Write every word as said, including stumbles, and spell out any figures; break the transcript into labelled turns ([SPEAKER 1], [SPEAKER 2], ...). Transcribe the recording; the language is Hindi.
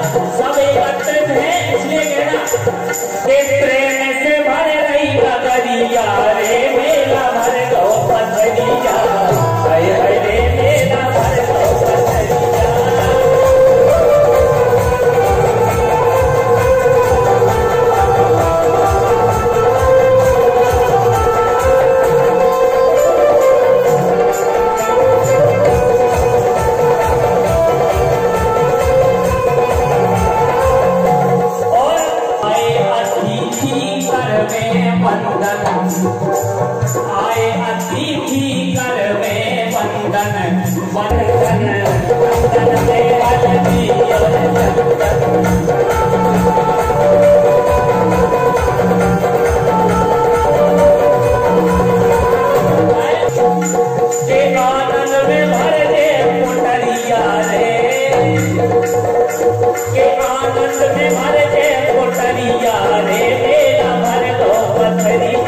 [SPEAKER 1] सब एकत्रित है, इसलिए कहना कि प्रेम से भर रही नगरिया रे मेला भर गो पथरिया, हाय हाय रे मेला भर गो पथरिया। आए अतिथि कर में वंदन, वंदन वंदन में अतिथि और के आनंद में भर दे कोटरिया रे, के आनंद में भर दे कोटरिया रे मेला भर दो पथरिया।